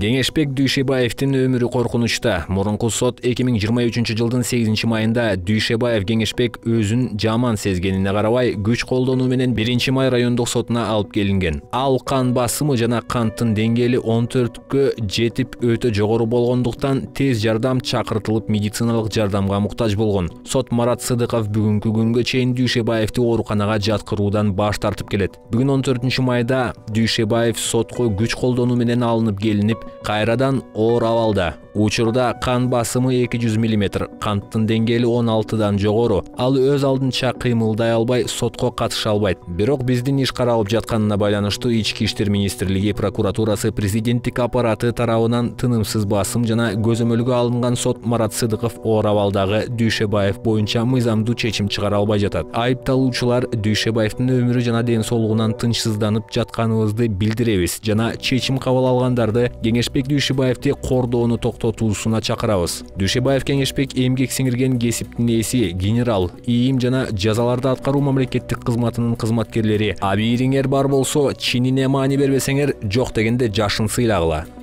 Кеңешбек Дүйшебаевдин өмүрү коркунучта. Мурунку сот 2023 жылдын 8 майында Дүйшебаев Кеңешбек өзүн жаман сезгенине карабай күч колдонуу менен 1 май райондук сотуна алып келинген. Ал кан басымы жана канттын деңгээли 14кө жетип өтө жогору болгондуктан тез жардам чакыртылып медициналык жардамга муктаж болгон. Сот Марат Сыдыков бүгүнкү күнгө чейин Дүйшебаевди ооруканага жаткыруудан баш тартып келет. Бүгүн 14 майда Дүйшебаев сотко күч колдонуу менен алынып келинип, кайрадан оор абалда. Учурда кан басымы 200 мм, канттын деңгээли 16дан жогору. Ал өз алдынча кыймылдай албай, сотко катыша албайт. Бирок биздин иш каралып жатканына байланыштуу Ички иштер министрлиги прокуратурасы президенттик аппараты тарабынан тынымсыз басым жана көзөмөлгө алынган сот Марат Сыдыков оор абалдагы Дүйшебаев боюнча мыйзамдуу чечим чыгара албай жатат. Айыпталуучулар Дүйшебаевдин өмүрү жана ден соолугунан тынчсызданып жатканыбызды билдиребиз жана чечим кабыл алгандарды Кеңешбек Дүйшебаевди кордоону токтотуусуна чакырабыз. Дүйшебаев Кеңешбек эмгек сиңирген кесиптин ээси, генерал, ийим жана жазаларды аткаруу мамлекеттик кызматынын кызматкерлери. Абийириңер бар болсо, чинине маани бербесеңер, жок дегенде жашын сыйлагыла.